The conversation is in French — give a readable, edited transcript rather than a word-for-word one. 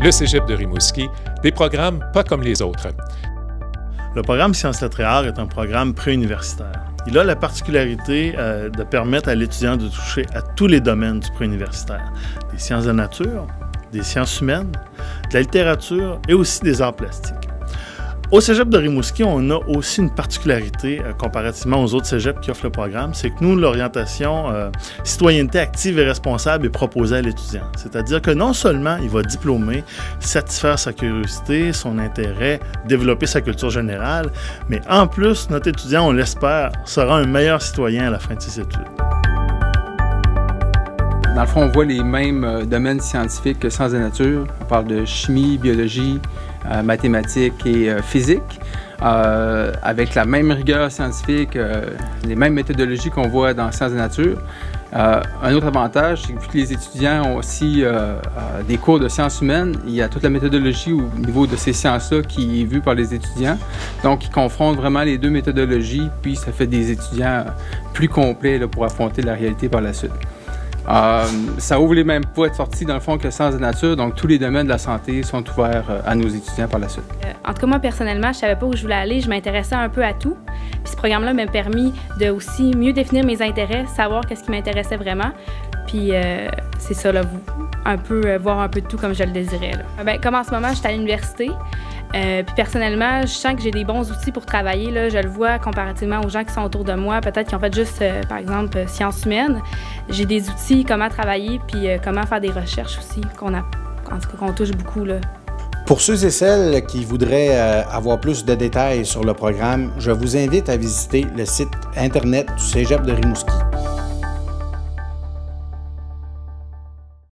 Le Cégep de Rimouski, des programmes pas comme les autres. Le programme Sciences, Lettres et Arts est un programme préuniversitaire. Il a la particularité de permettre à l'étudiant de toucher à tous les domaines du préuniversitaire. Des sciences de nature, des sciences humaines, de la littérature et aussi des arts plastiques. Au Cégep de Rimouski, on a aussi une particularité comparativement aux autres cégeps qui offrent le programme, c'est que nous, l'orientation citoyenneté active et responsable est proposée à l'étudiant. C'est-à-dire que non seulement il va diplômer, satisfaire sa curiosité, son intérêt, développer sa culture générale, mais en plus, notre étudiant, on l'espère, sera un meilleur citoyen à la fin de ses études. Dans le fond, on voit les mêmes domaines scientifiques que sciences de la nature. On parle de chimie, biologie, mathématiques et physique, avec la même rigueur scientifique, les mêmes méthodologies qu'on voit dans sciences de la nature. Un autre avantage, c'est que vu que les étudiants ont aussi des cours de sciences humaines, il y a toute la méthodologie au niveau de ces sciences-là qui est vue par les étudiants. Donc, ils confrontent vraiment les deux méthodologies, puis ça fait des étudiants plus complets là, pour affronter la réalité par la suite. Ça ouvre les mêmes voies de sortie dans le fond que sciences de nature, donc tous les domaines de la santé sont ouverts à nos étudiants par la suite. En tout cas, moi personnellement, je savais pas où je voulais aller, je m'intéressais un peu à tout. Puis ce programme-là m'a permis de aussi mieux définir mes intérêts, savoir qu'est-ce qui m'intéressait vraiment. Puis c'est ça, là, voir un peu de tout comme je le désirais. Là. Bien, comme en ce moment, je suis à l'université. Puis personnellement, je sens que j'ai des bons outils pour travailler. Là, je le vois comparativement aux gens qui sont autour de moi, peut-être qui ont fait juste, par exemple, sciences humaines. J'ai des outils, comment travailler, puis comment faire des recherches aussi, qu'on touche beaucoup. Là. Pour ceux et celles qui voudraient avoir plus de détails sur le programme, je vous invite à visiter le site Internet du Cégep de Rimouski.